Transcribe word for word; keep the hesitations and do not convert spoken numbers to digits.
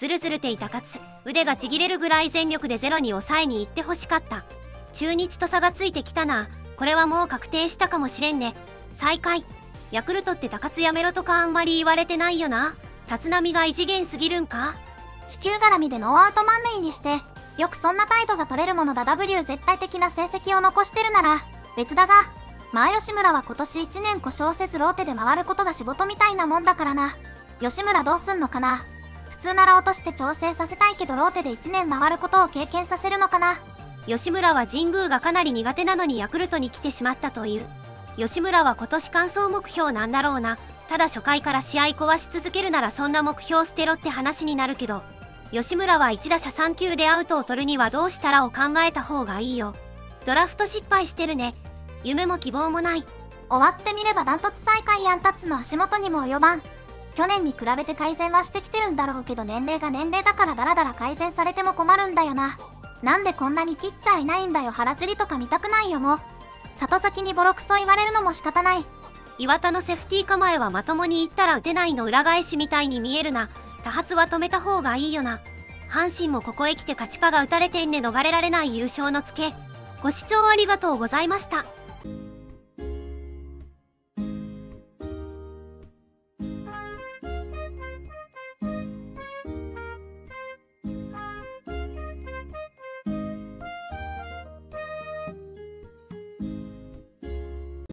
ズルズルていたかつ腕がちぎれるぐらい全力でゼロに抑えに行ってほしかった。中日と差がついてきたな。これはもう確定したかもしれんね。最下位。ヤクルトって高津やめろとかあんまり言われてないよな。立浪が異次元すぎるんか。 地球絡みでノーアウト満塁にしてよくそんな態度が取れるものだ。 ダブリュー 絶対的な成績を残してるなら別だが、まあ吉村は今年いちねん故障せずローテで回ることが仕事みたいなもんだからな。吉村どうすんのかな。普通なら落として調整させたいけどローテでいちねん回ることを経験させるのかな。 吉村は神宮がかなり苦手なのにヤクルトに来てしまったという。吉村は今年完走目標なんだろうな。ただ初回から試合壊し続けるならそんな目標捨てろって話になるけど、吉村はいち打者さん球でアウトを取るにはどうしたらを考えた方がいいよ。ドラフト失敗してるね。夢も希望もない。 終わってみればダントツ最下位やん。タツの足元にも及ばん。去年に比べて改善はしてきてるんだろうけど、年齢が年齢だからだらだら改善されても困るんだよな。なんでこんなにピッチャーいないんだよ。腹釣りとか見たくないよ。もう里崎にボロクソ言われるのも仕方ない。 岩田のセーフティー構えはまともにいったら打てないの裏返しみたいに見えるな。多発は止めた方がいいよな。阪神もここへ来て勝ちパが打たれてんね。逃れられない優勝のツケ。ご視聴ありがとうございました。